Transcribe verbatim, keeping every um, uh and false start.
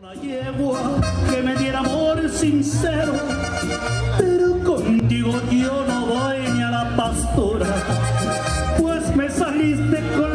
Yegua que me diera amor sincero, pero contigo yo no voy ni a la pastora, pues me saliste con